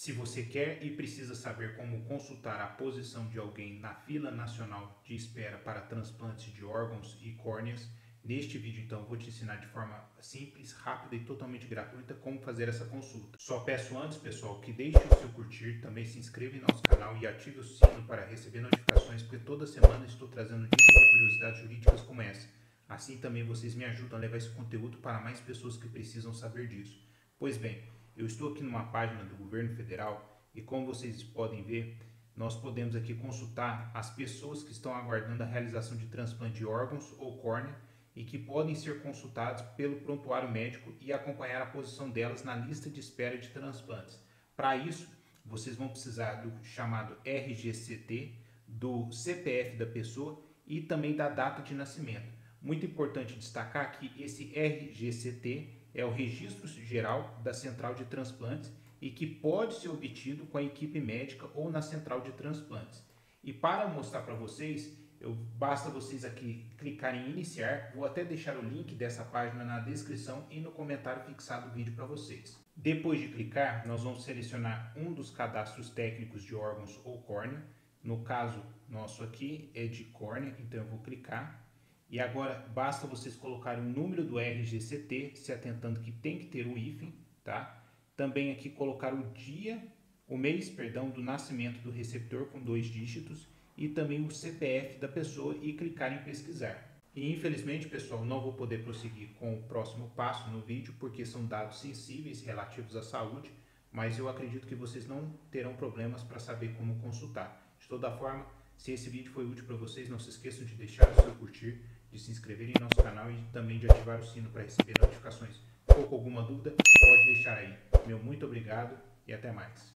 Se você quer e precisa saber como consultar a posição de alguém na fila nacional de espera para transplantes de órgãos e córneas, neste vídeo então eu vou te ensinar de forma simples, rápida e totalmente gratuita como fazer essa consulta. Só peço antes, pessoal, que deixe o seu curtir, também se inscreva em nosso canal e ative o sino para receber notificações, porque toda semana estou trazendo dicas e curiosidades jurídicas como essa. Assim também vocês me ajudam a levar esse conteúdo para mais pessoas que precisam saber disso. Pois bem, eu estou aqui numa página do governo federal e, como vocês podem ver, nós podemos aqui consultar as pessoas que estão aguardando a realização de transplante de órgãos ou córnea e que podem ser consultados pelo prontuário médico e acompanhar a posição delas na lista de espera de transplantes. Para isso, vocês vão precisar do chamado RGCT, do CPF da pessoa e também da data de nascimento. Muito importante destacar que esse RGCT é o Registro Geral da Central de Transplantes e que pode ser obtido com a equipe médica ou na Central de Transplantes. E para mostrar para vocês, basta vocês aqui clicarem em iniciar, vou até deixar o link dessa página na descrição e no comentário fixado do vídeo para vocês. Depois de clicar, nós vamos selecionar um dos cadastros técnicos de órgãos ou córnea. No caso nosso aqui é de córnea, então eu vou clicar. E agora basta vocês colocarem o número do RGCT, se atentando que tem que ter o hífen, tá? Também aqui colocar o mês, do nascimento do receptor com 2 dígitos e também o CPF da pessoa e clicar em pesquisar. E infelizmente, pessoal, não vou poder prosseguir com o próximo passo no vídeo porque são dados sensíveis relativos à saúde, mas eu acredito que vocês não terão problemas para saber como consultar. De toda forma, se esse vídeo foi útil para vocês, não se esqueçam de deixar o seu curtir, de se inscrever em nosso canal e também de ativar o sino para receber notificações. Ficou com alguma dúvida? Pode deixar aí. Meu muito obrigado e até mais.